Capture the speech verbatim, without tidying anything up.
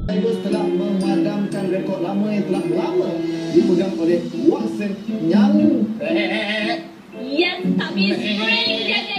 Virus telah memadamkan rekod lama yang telah lama dipegang oleh Watson Nyalu. Yes, tak bisa.